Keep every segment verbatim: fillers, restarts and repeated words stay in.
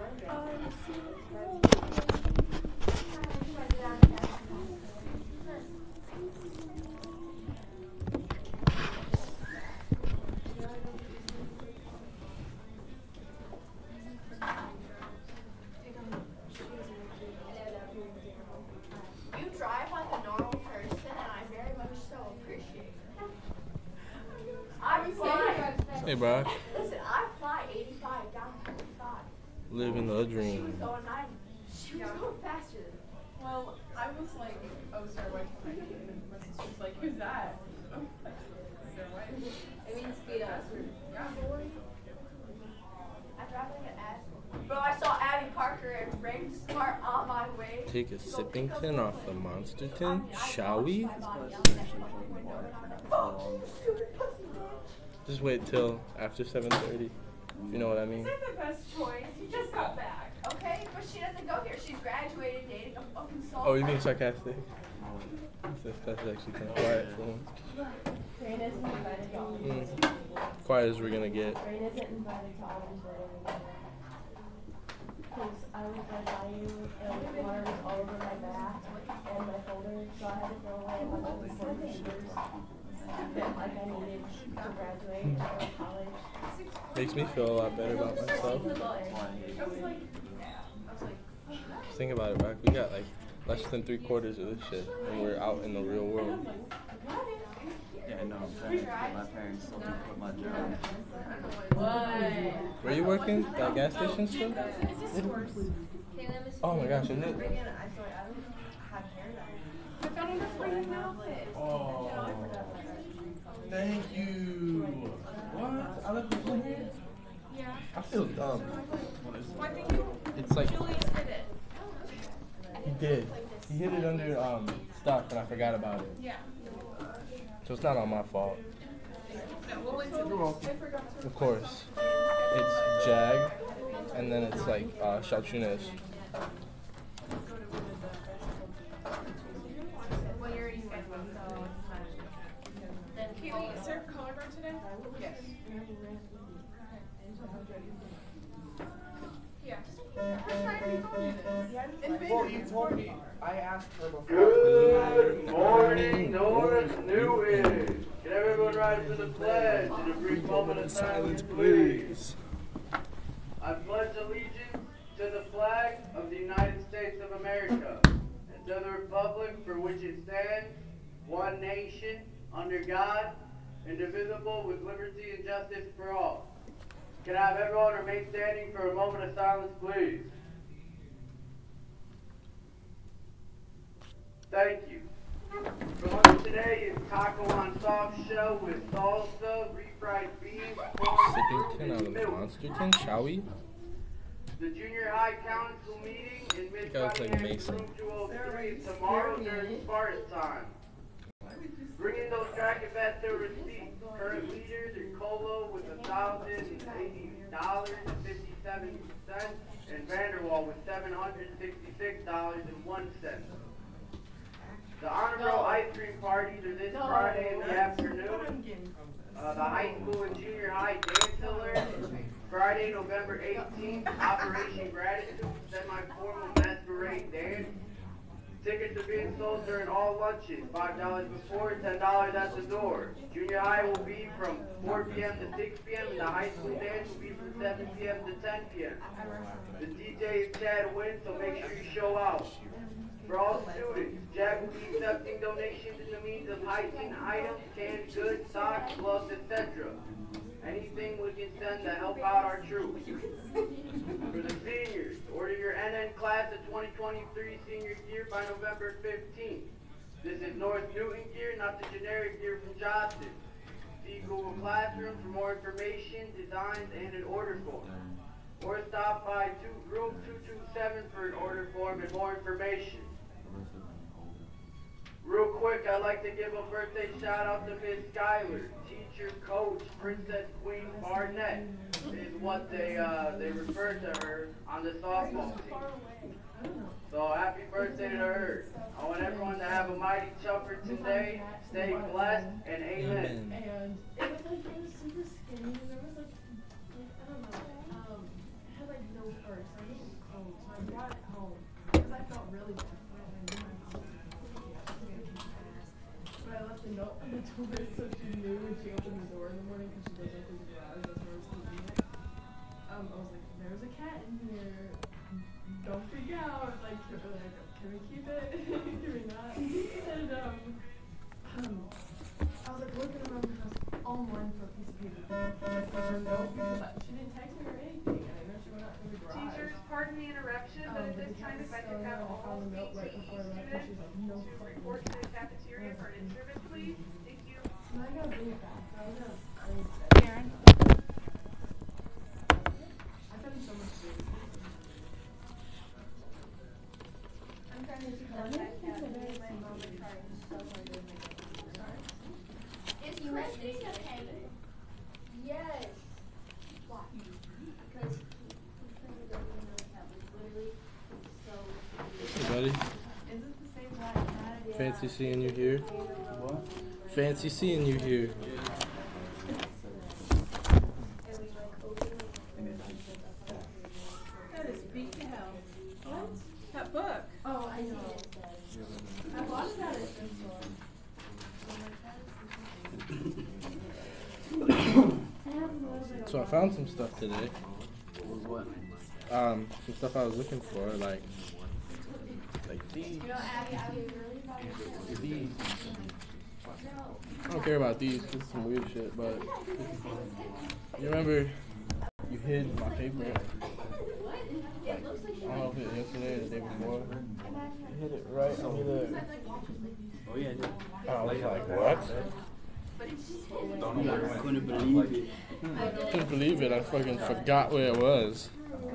drive like a normal person, and I very much so appreciate it. I fly. Hey, bro. Listen, I fly eighty-five down to forty-five. Living the She dream. was going ninety. She was going faster than me. Well, I was like, oh, Sarah White, and she was like, who's that? Sarah White. It means speed up. Yeah. I drive like an asshole. Bro, I saw Abby Parker and Ray Smart on my way. Take a sipping tin off the monster tin, shall we? Just wait till after seven thirty, if you know what I mean. Is that the best choice? You just got back. Okay, but she doesn't go here. She's graduated dating a fucking song. Oh, you're being sarcastic? That's, that's actually kind of quiet for him. Rain isn't invited to all these. Mm. Quiet as we're gonna get. Rain isn't invited to all these weddings. Because I was gonna buy you, and water was all over my back and my folder, so I had to throw away my old important papers that like I needed to graduate and go to college. Makes me feel a lot better about myself. I was like, yeah. I was like, Just think about it, Brock. We got like less than three quarters of this shit, and we're out in the real world. Yeah, I know. I'm trying to get my parents told me to quit my job. what? Where you working? That gas station still? Is this yours? Oh my gosh, is it? I found it in a freaking outfit. Oh, thank you. What? I look cool here. Yeah. I feel dumb. Why think you? It's like Julius did it. he did. He hid it under um stuff, and I forgot about it. Yeah. So it's not on my fault. No, we'll wait till I forgot to. Of course. It's Jag, and then it's like uh, chartreuse. Well, you already scheduled, so it's not. Kaylee, is there a color guard today? Yes. Yeah. I'm trying to do this. Well, you told me. I asked her before. Good morning, North Newton. Can everyone rise to the pledge in a brief moment of silence, please? I pledge allegiance to the flag of the United States of America and to the republic for which it stands, one nation, under God, indivisible, with liberty and justice for all. Can I have everyone remain standing for a moment of silence, please? Thank you. For lunch today is taco on soft shell with salsa, refried beans, corn, Sipping tin out and of the milk. monster tin, shall we? The junior high council meeting in mid Guy looks like finance Mason. room two oh three is tomorrow during Spartan time. Bring in those track and fast receipts. Current leaders are Colo with one thousand eighty dollars and fifty-seven cents and Vanderwall with seven hundred sixty-six dollars and one cent. The Honor Roll ice cream parties are this Friday in the afternoon. Uh, the high school and junior high dance alert. Friday, November eighteenth, Operation Gratitude, semi-formal masquerade dance. Tickets are being sold during all lunches, five dollars before, ten dollars at the door. Junior high will be from four p m to six p m and the high school dance will be from seven p m to ten p m The D J is Chad Wynn, so make sure you show out. For all students, Jack will be accepting donations in the means of hygiene items, canned goods, socks, gloves, et cetera. Anything we can send to help out our troops. For the seniors, order your N N class of twenty twenty-three senior gear by November fifteenth. This is North Newton gear, not the generic gear from Johnson. See Google Classroom for more information, designs, and an order form. Or stop by two, room two two seven for an order form and more information. Real quick, I'd like to give a birthday shout out to Miss Skyler, teacher, coach, Princess Queen Barnett is what they uh, they refer to her on the softball team. So happy birthday to her. I want everyone to have a mighty chopper today. Stay blessed and amen. And it was like, it was super skinny, and there was like, like I don't know, um, it had like no fur, so I didn't cat in here. Don't freak out. Like, can, like, can we keep it? Can we not? And um, um, I was like looking around the house all morning for a piece of paper. Like for her note because I, she didn't text me or anything. And I know she went out to the garage. Teachers, pardon the interruption, but Um, at this time, if I could have all note right eighteen before I left, and she's students like, no to fucking report to the cafeteria for an in-service, please. Thank you. And I gotta bring it back. So I was gonna, I was Karen. I've done so much food. I'm trying to see how that cat is. My mom is trying so hard to make it. Is Christy's okay? Yes. Why? Because he couldn't go in the cat was literally so. Hey, buddy. Is it the same black cat? Yeah. Fancy seeing you here. What? Fancy seeing you here. That is Speak to Hell. What? That book. Oh, I know. I watched that at the store. So I found some stuff today. What? Um, some stuff I was looking for, like, like these. You know, Abby, I was really about to These. I don't care about these. This is some weird shit, but you remember you hid my paper? It looks like I don't know if it was yesterday or the day before. You hid it right under the. Oh yeah, I did. I was like, what? I couldn't believe it. Couldn't believe it. I fucking forgot where it was.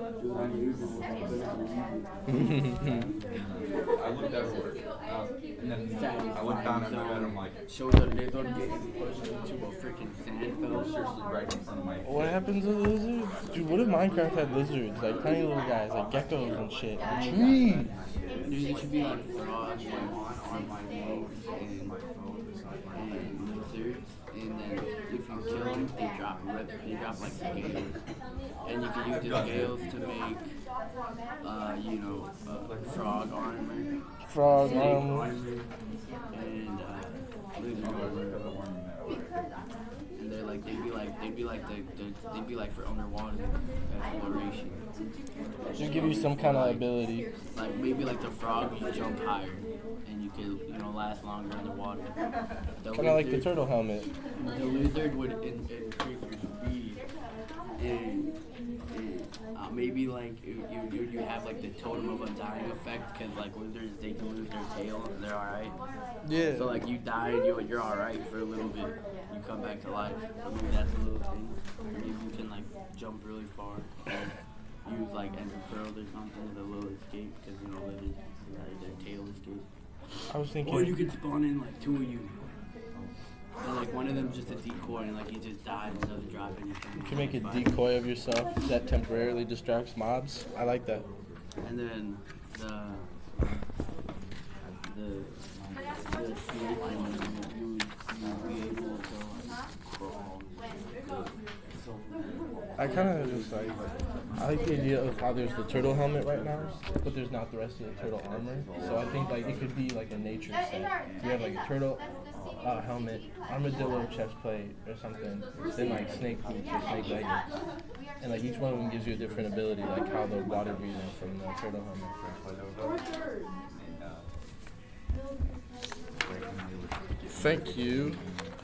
I looked everywhere. Uh, and then I looked down at my bed, I'm like, Shows that they don't get pushed into a freaking sand belt. seriously right in front of my What happens to the lizards? Dude, what if Minecraft had lizards? Like tiny little guys, like geckos and shit. A tree! Dude, there should be like frogs and on my phone and, and lizards. And then if you kill them, they drop rip, they drop like scales. And you can use the scales to make, uh, you know, uh, frog armor. Frog snake armor. And uh, lizard armor. And they're like, they'd be like, they'd be like, the, the, they'd be like for underwater exploration. Just give you some kind of ability. Like maybe like the frog, you jump higher, and you can, you know, last longer in the water. The Kind of like the lizard- turtle helmet. The lizard would in, increase your speed, and, and uh, maybe like you you you have like the totem of undying effect, because like lizards, they can lose their tail and they're alright. Yeah. So like you die and you you're alright for a little bit, you come back to life. So maybe that's a little thing. Maybe you can like jump really far. And use like ender pearls or something that will escape, because you know lizards, their, their tail escapes. I was thinking. Or you could spawn in like two of you. And like one of them's just a decoy and like he just dies and doesn't drop anything. You can make a decoy of yourself that temporarily distracts mobs. I like that. And then the the the snake one, you would you'd be able to like crawl. I kind of just like, I like the idea of how there's the turtle helmet right now, but there's not the rest of the turtle armor. So I think like it could be like a nature set. You have like a turtle uh, helmet, armadillo chest plate or something, then like snake boots or snake leggings. And like each one of them gives you a different ability, like how the water breathing from the turtle helmet. Thank you.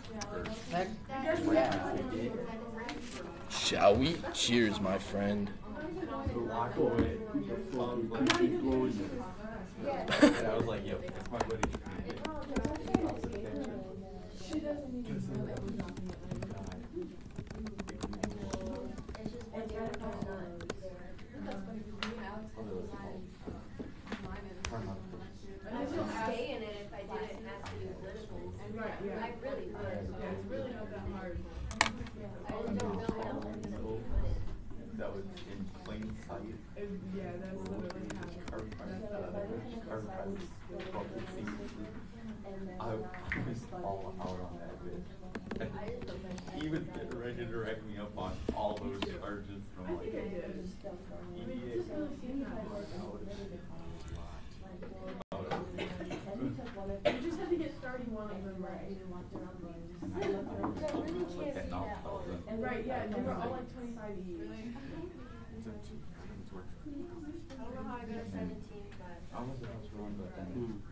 Shall we? Cheers, my friend. walk away. And I was like, yo, that's my buddy. She doesn't even know that we're not being It's just one guy that comes on. That's funny because me and Alex have to sign mine and I would stay in it if I didn't have to do literals. Right, yeah. I really would. Yeah, it's really not that hard. I just don't know how long to put it. That was in plain sight. It, yeah, that's literally happening. Carbon That's fiber. the other thing. Carbon fiber. Fucking seamlessly. I was all out on that bitch. And he was getting ready to direct me up on all those charges. And I I'm think like, I did. E I mean, D it just really seemed that way. You just had to get starting one of them right. A, Right, yeah, and they were all like twenty-five each. seventeen. I know it's working. I don't know how I got a seventeen, but. I was the house wrong, but then.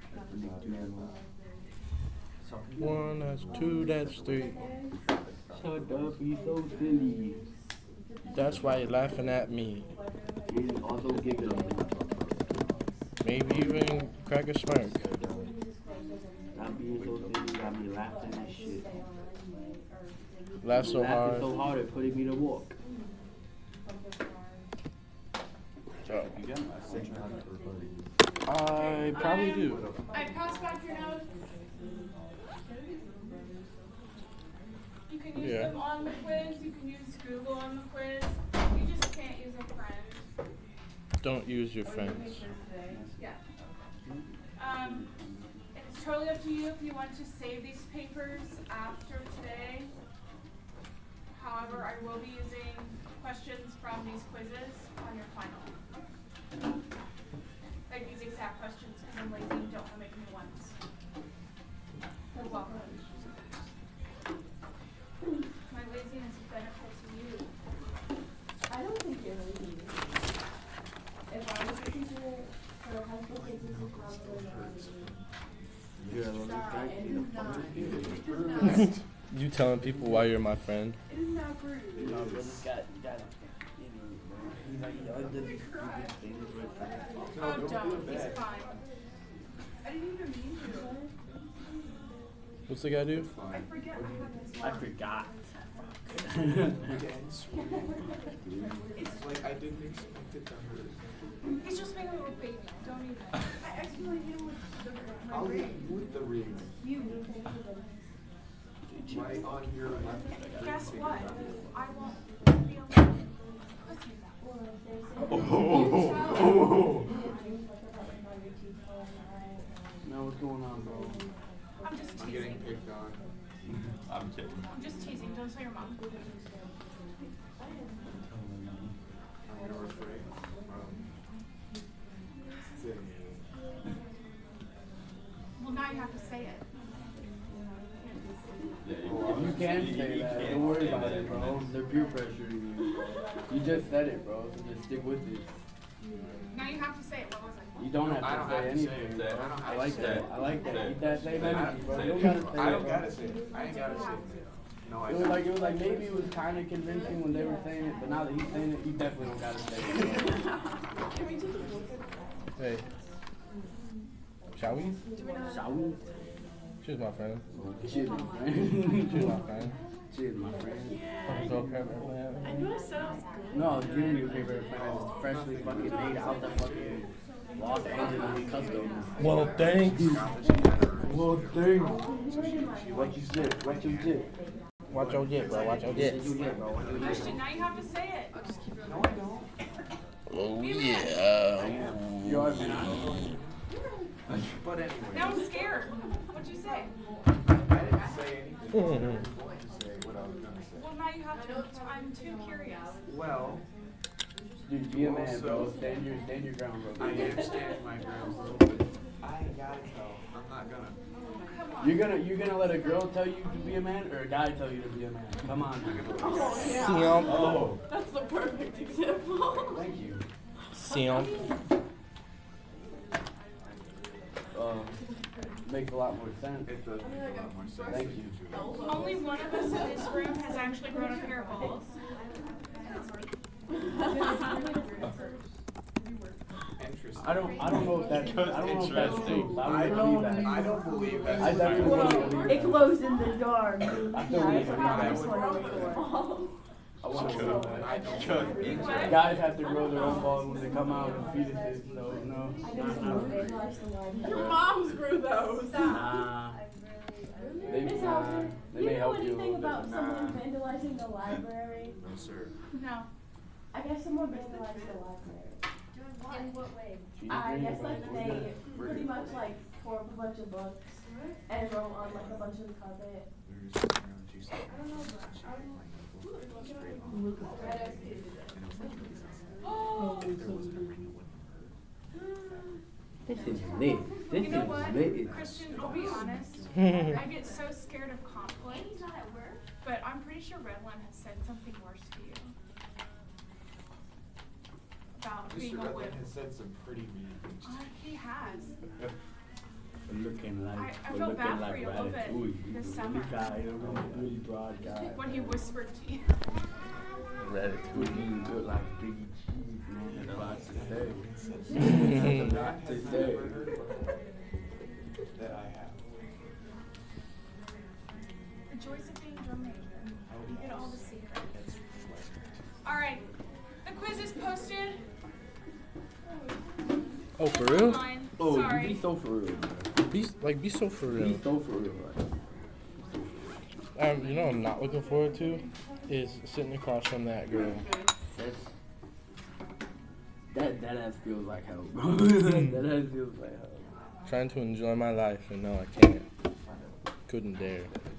One, that's two, that's three. Shut up, you so silly. That's why you're laughing at me. And also giggling. Maybe even crack a smirk. Not being so silly got me laughing and shit. Laugh so laughing hard. so hard it putting me to walk. Oh. You got my section on it, everybody. I probably do. I passed back your notes. You can use Yeah. them on the quiz. You can use Google on the quiz. You just can't use a friend. Don't use your friends. Yeah. Um, it's totally up to you if you want to save these papers after today. However, I will be using questions from these quizzes on your final. Like these exact questions because I'm lazy and don't want to make new ones. You're welcome. My laziness benefits you. I don't think you're lazy. If I was a teacher for high school kids, this is probably not. You're a little Stop. guy. It is not. It is not. You telling people why you're my friend? It is not rude. You know, bro, you got, you got, you know, he's like, he does these stupid things with Oh, don't. He's fine. I didn't even mean to. What's the guy do? I forget I have this I one. forgot. It's like I didn't expect it to hurt. He's just being a little baby. Don't even. I actually hit him with the, my I'll ring. leave with the ring. You. Right on your left. Guess what? I won't be alone. Pussy that. Now what's going on, bro? I'm just I'm getting teasing. picked on. I'm kidding. I'm just teasing. Don't tell your mom. I'm gonna refrain from saying Well, now you have to say it. You can say that. Don't worry about it, bro. They're peer pressuring you. You just said it, bro. So just stick with it. Now you have to say it. What was it? You don't have to I don't say have to say anything, it. bro. I don't have I to like say that. it. I like that. Say it. Keep that same I energy, don't bro. say You don't it. gotta say I it, don't bro. gotta say it. I ain't gotta say it. No, I It was don't. like it was like maybe it was kind of convincing when they were saying it, but now that he's saying it, you definitely don't gotta say it. Hey. Shall we? Shall we? She's my friend. Cheers, my friend. She's my friend. Cheers, my friend. Throw a paper airplane at me. I knew I said I was good. No, I was giving you a paper airplane. It's freshly fucking made out the fucking Los Angeles customs. Well, thanks. Well, dang. What you said? What you did? Watch your jet, bro. Watch your jet. What you did, bro? What you did? Christian, now you have to say it. No, I don't. Oh, Be a man. yeah. You are man. But anyway. Now I'm scared. What'd you say? I didn't say anything. I was going to say what I was going to say. Well, now you have to. I'm too curious. Well, Dude, be a man, bro. Stand your, stand your ground, bro. I am standing my ground, bro, but I ain't gotta tell. I'm not gonna. Come on. You're gonna, you're gonna let a girl tell you to be a man, or a guy tell you to be a man? Come on. Simp. Oh, That's the perfect example. thank you. Simp. Um, makes a lot more sense. It does make a lot more sense. Thank you. Only one of us in this room has actually grown a pair of balls. Interesting. I don't, I don't know if that's, I don't know if that's true. I I don't believe don't, that. I don't believe that. I definitely Well, don't believe it that. glows in the dark. I Yeah, feel I like forgot I this would- one before. I want to know that. I don't. Guys have to grow their own balls when they come out as fetuses, so no. I guess I'm gonna vandalize the library. Your moms grew those. Nah. They, Miss nah, Alfred, they do you may know help you a anything little about bit. someone vandalizing the library? No, sir. No. I guess someone vandalized the library. In what way? I guess like they pretty much like tore up a bunch of books and wrote on like a bunch of the carpet. Oh. This is lit. This You know is what, lit. Christian? I'll be honest. I get so scared of conflict, He's not at work. but I'm pretty sure Redline has said something worse to you. being a Redland whip. has said some pretty mean things. Uh, he has. We're looking like, I- I we're felt looking bad for like you a little bit Ratatouille. this He's a summer. really guy, a really, really broad guy. When he whispered to you. Ratatouille. You look like Biggie Cheese, man. That's lots to say. That's a lot to say. That I have. The joys of being drum major. You get all the secrets. Alright. The quiz is posted. Oh, for real? Online. Oh, Sorry. be so for real. Be like be so for real. Be so for real. Right? Um, you know what I'm not looking forward to is sitting across from that girl. That's, that that ass feels like hell, bro. That ass feels like hell. Trying to enjoy my life and no, I can't. Couldn't dare.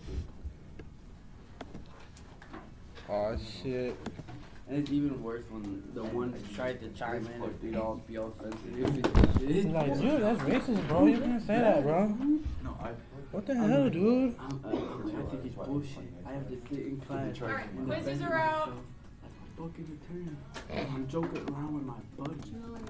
Aw, shit. And it's even worse when the one tried to chime in and they'd all be all sensitive and shit. Like, dude, that's racist, bro. You can't say that, bro. No, I. What the hell, dude? I'm, uh, I think it's bullshit. I have to sit in class. Alright, and quizzes defend are out. myself like a fucking attorney. I'm joking around with my buddy.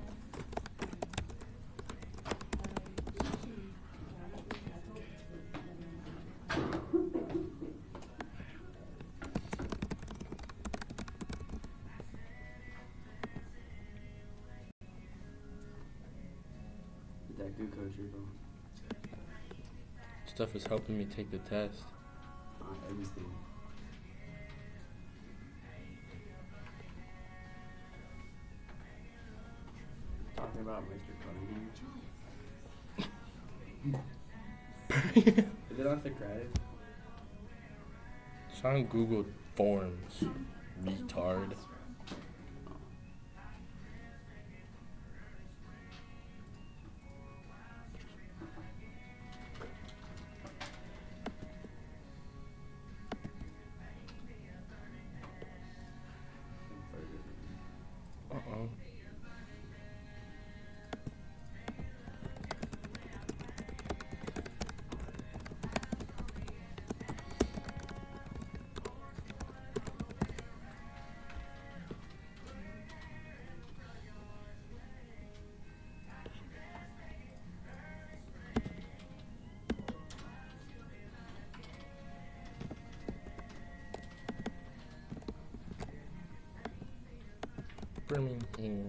Is that good country, bro? Stuff is helping me take the test. On everything. Talking about Mister Cunningham. Is it on Socrates? Sean Googled forms. Retard. Uh-oh. Birmingham.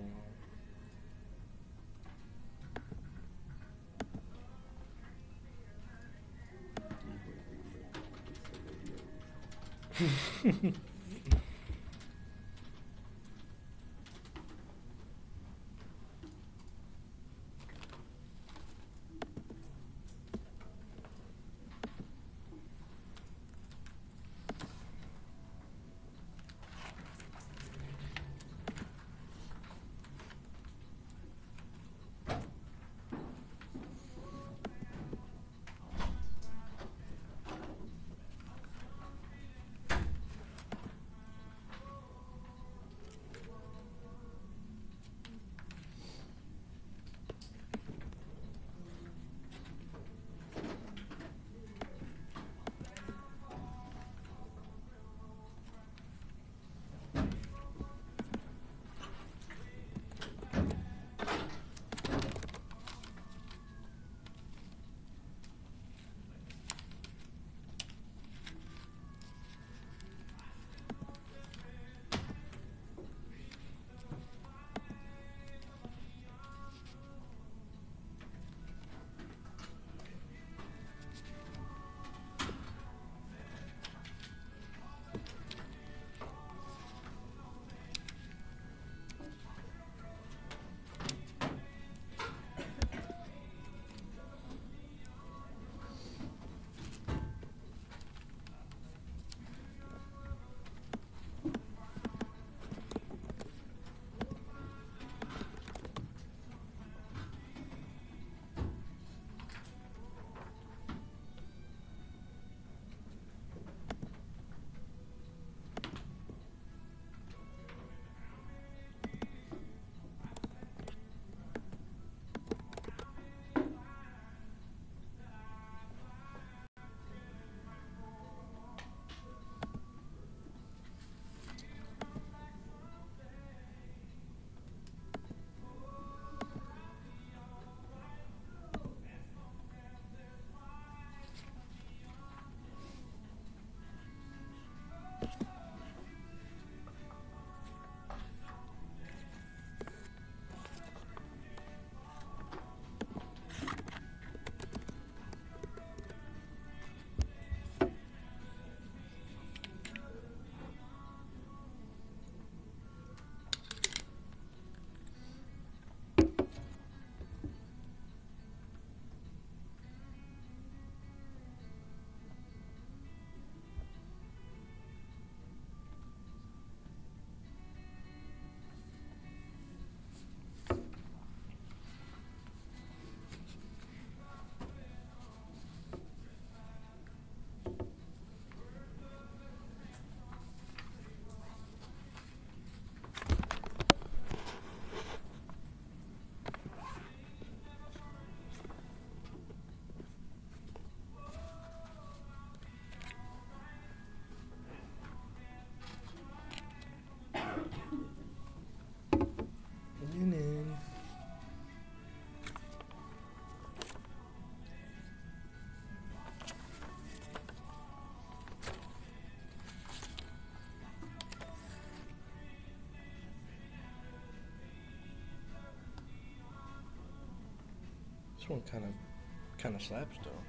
This one kind of, kind of slaps though.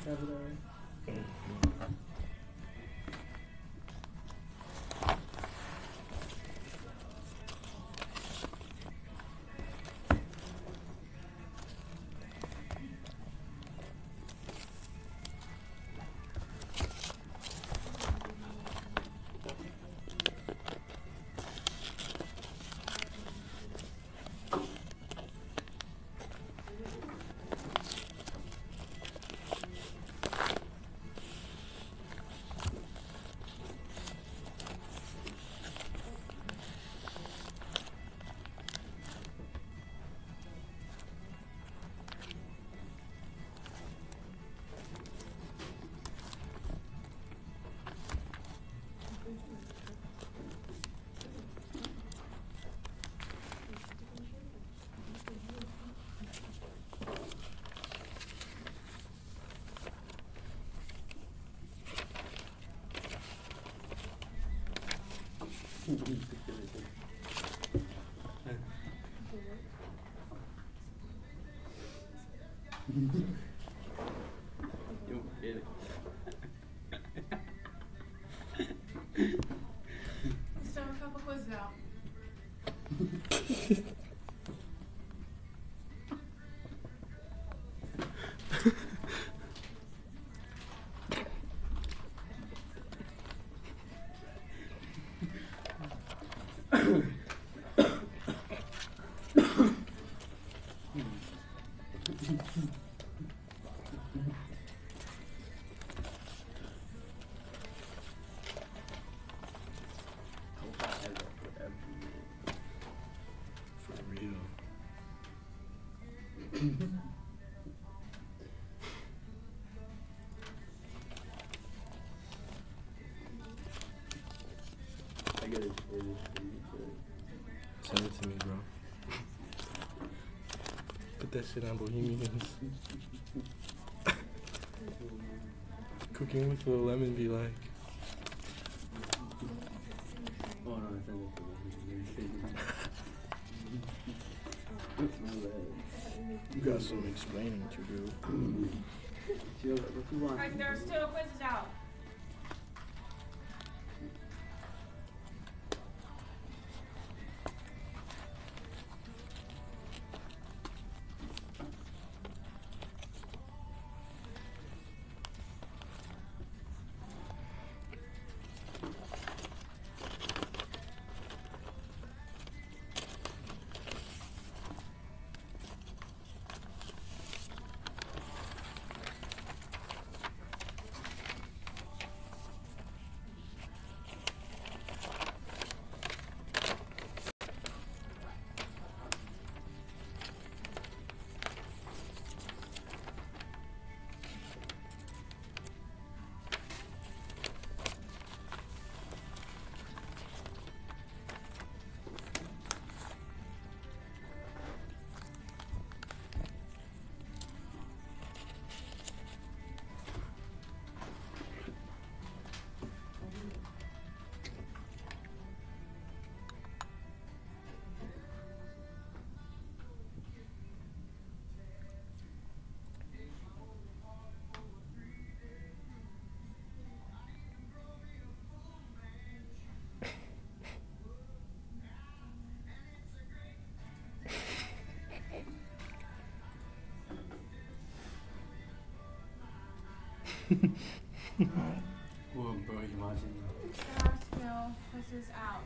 vocabulary. You get it. Let's throw a couple quizzes out. For real. I get it. Send it to me, bro. Put that shit on Bohemians. Cooking with a lemon be like. Oh no, send it to me. You got some explaining to do. Alright, there are still quizzes out. Whoa, bro, you watching? There are still quizzes out.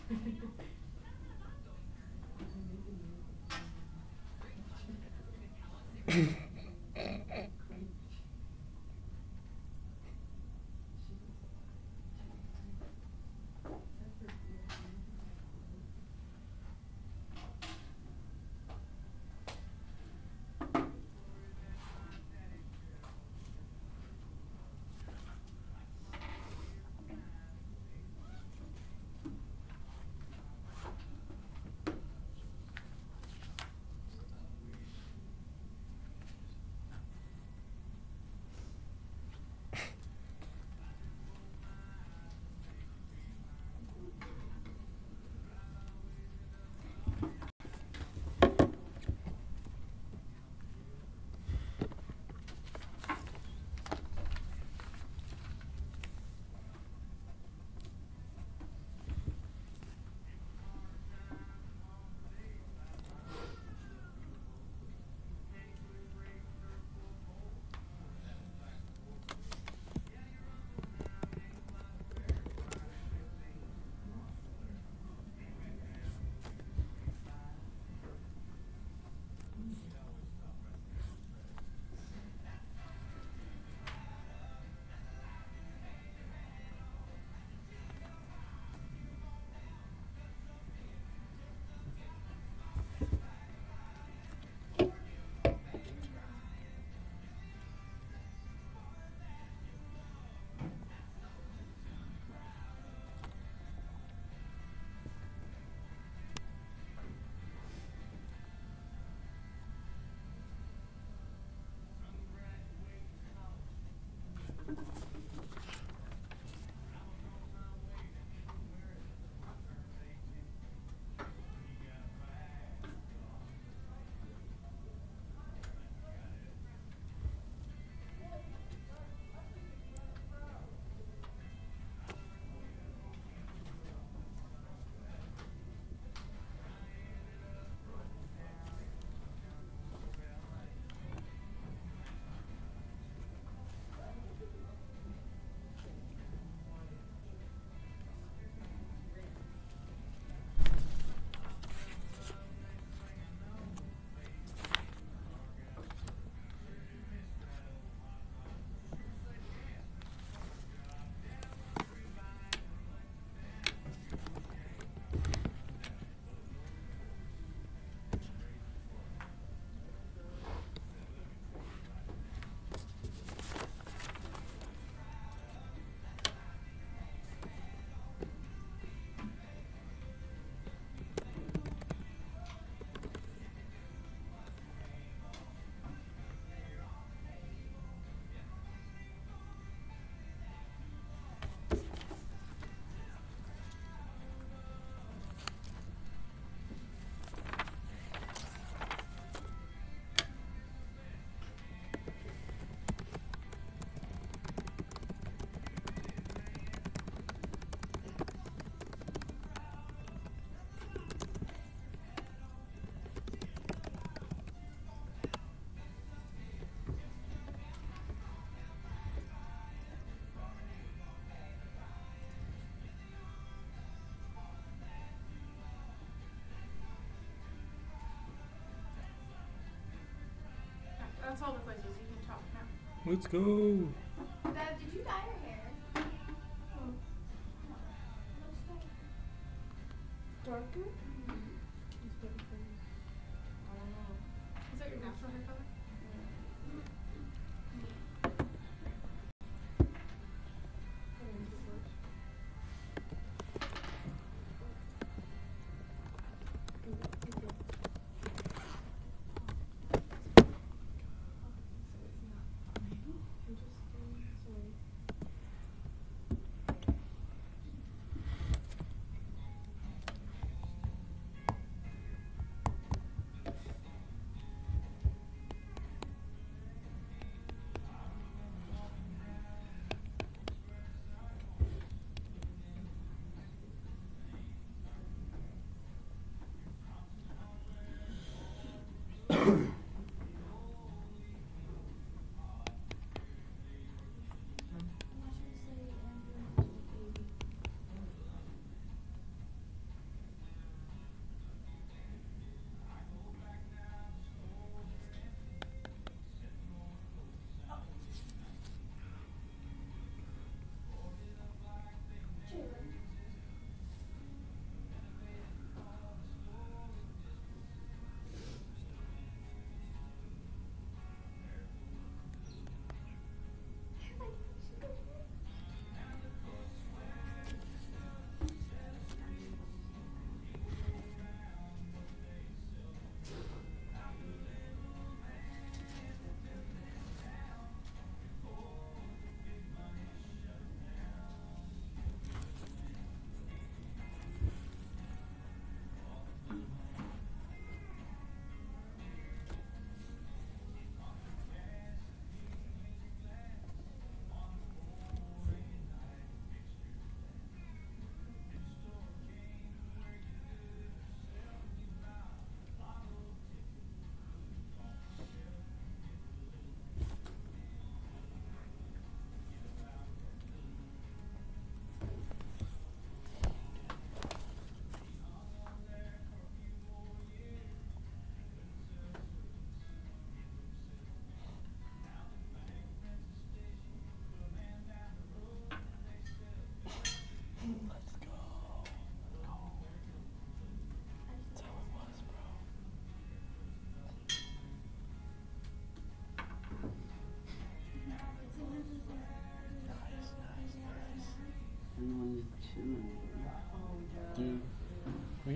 That's all the quizzes. You can talk now. Let's go. Bev, did you dye your hair? Oh. Darker? Is that your natural hair color?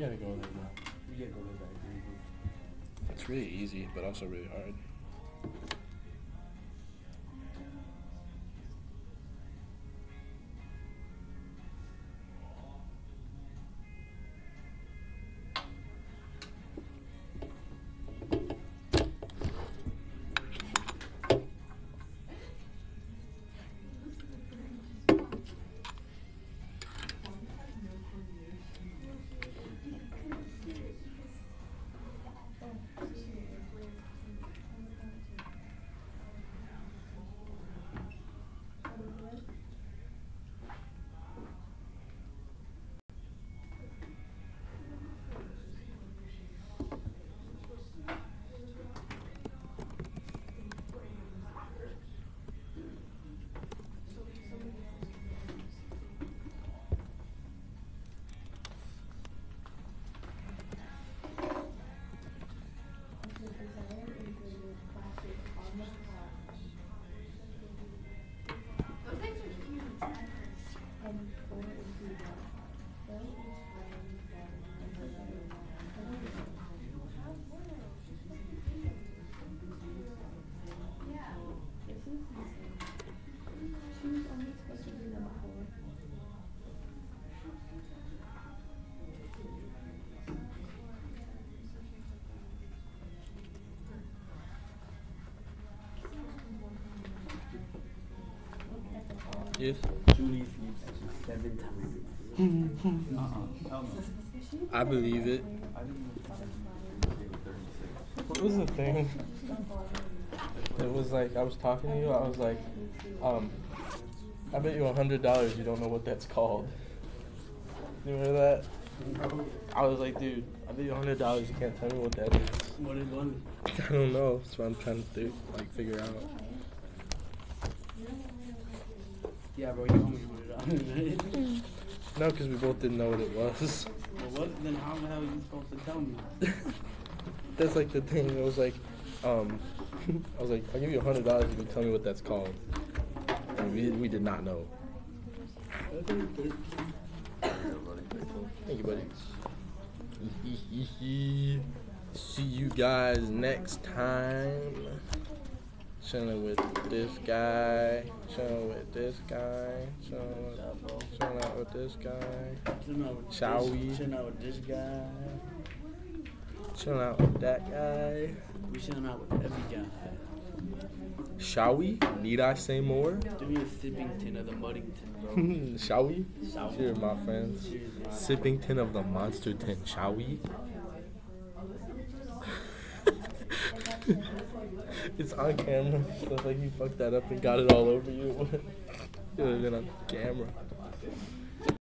gotta go there now. You gotta go to that. It's really easy, but also really hard. Yes. Julie sleeps seven times. uh-uh. Hell no. I believe it. I didn't even What was the thing? It was like, I was talking to you, I was like, um, I bet you a hundred dollars you don't know what that's called. You remember that? I was like, dude, I bet you a hundred dollars you can't tell me what that is. What is one? I don't know, that's what I'm trying to do, like, figure out. Yeah, bro, you told me what it is. No, because we both didn't know what it was. Well, what? Then how the hell are you supposed to tell me? That's like the thing, it was like, um, I was like, I'll give you a hundred dollars if you can tell me what that's called. And we, we did not know. Thank you, buddy. See you guys next time. Chilling with this guy. Chilling with this guy. Chilling, chilling out with this guy. Shall we? Chilling out with this guy. Chilling out with that guy. We chilling out with every guy. Shall we? Need I say more? Give me a sippington of the Muddington, bro. Shall we? Shall we? Cheers, my friends. Cheers, man. Sippington of the Monster tin. Shall we? It's on camera, so it's like you fucked that up and got it all over you. It would have been on camera.